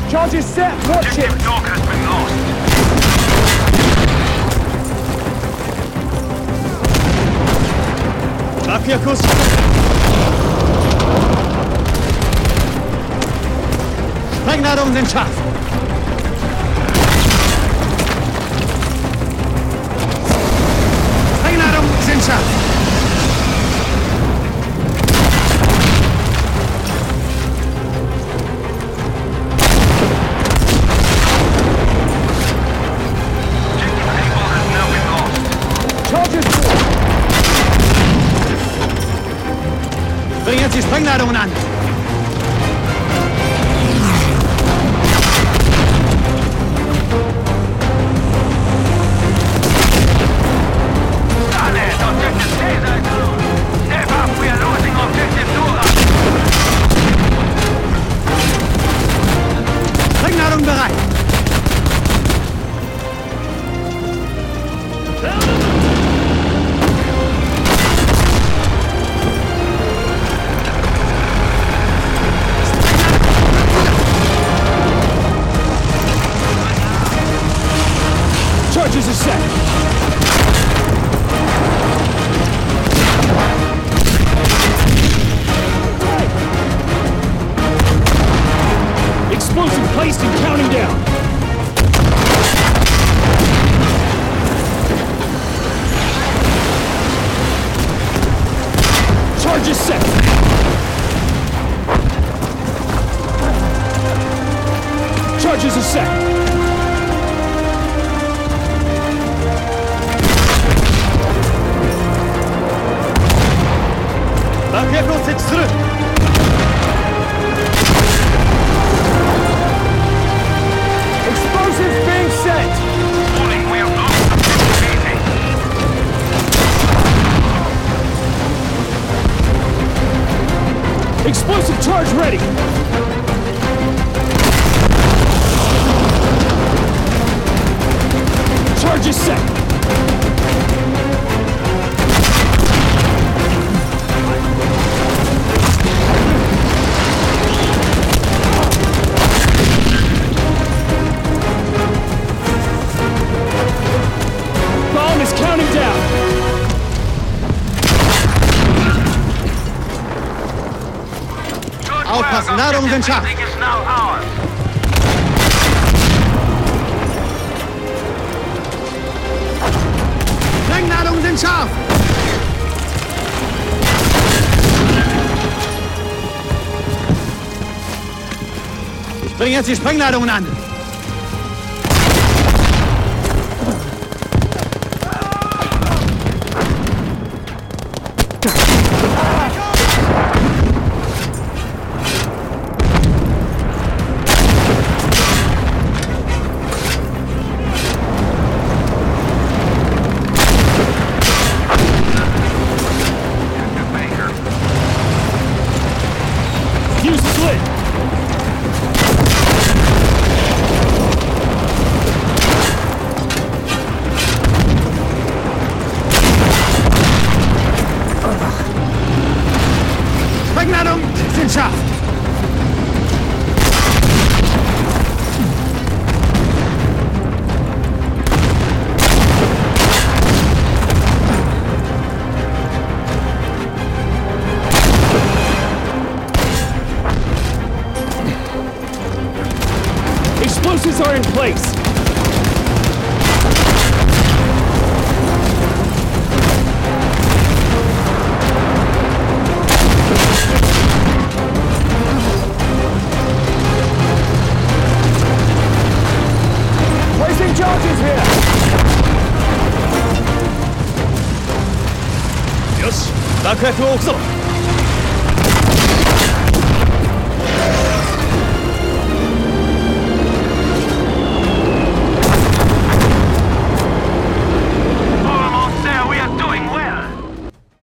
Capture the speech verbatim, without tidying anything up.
Charges set. Watch it. Objective dog has been lost. Trefjakus. Sprengladungen sind scharf. Sprengladungen sind scharf. Bring jetzt die Sprengladungen an! Sprengladung bereit! Charges are set. Explosive placed and counting down. Charges set. Charges are set. Vehicle sits through. Explosives being set. Warning, we have lost objective easy. Explosive charge ready. Charge is set. Counting down! Aufpassen, Ladungen sind scharf! Sprengladungen sind scharf! Ich bringe jetzt die Sprengladungen an! Fuse slit! Sprengladungen sind scharf! Explosives are in place! Placing charges here! Yoshi, 爆薬を置くぞ!